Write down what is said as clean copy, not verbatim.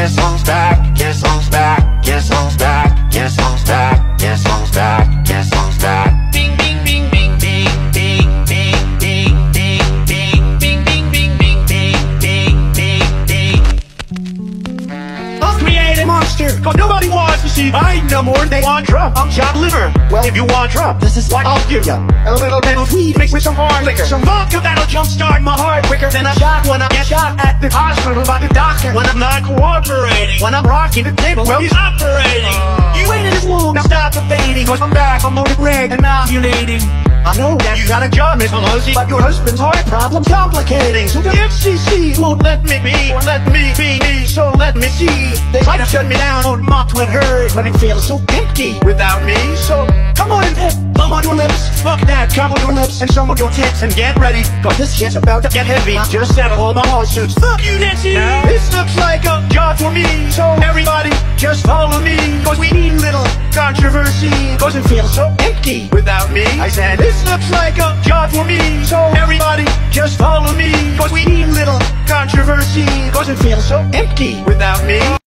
Guess who's back? Guess who's back? Guess who's back? Guess who's back? Guess who's back? Guess who's back? Bing bing bing bing bing bing bing bing bing bing bing bing bing bing bing bing bing. I'll create a monster, cause nobody wants to see mine no more. They want Trump, I'm chopped liver. Well, if you want Trump, this is what I'll give ya. A little bit of weed mixed with some hard liquor, some vodka that'll jumpstart my heart quicker than a shot when I get shot at the hospital by the doctor. When I'm not cooperating, when I'm rocking the table, well, he's operating. You waited this long, now stop debating, cause I'm back, I'm loaded red and ovulating. I know that you got a job, Miss Pelosi, but your husband's heart problem's complicating. So the FCC won't let me be, or let me be me, so let me see. They try to shut me down on my Twitter, but it feels so empty without me. So come on, thumb on your lips, fuck that, cover your lips and some of your tits, and get ready, cause this shit's about to get heavy. I just settled all my lawsuits. Fuck you, Nancy! This looks like a job for me, so everybody just follow me, cause we need a little controversy, cause it feels so empty without me. I said, this looks like a job for me, so everybody just follow me, cause we need a little controversy, cause it feels so empty without me.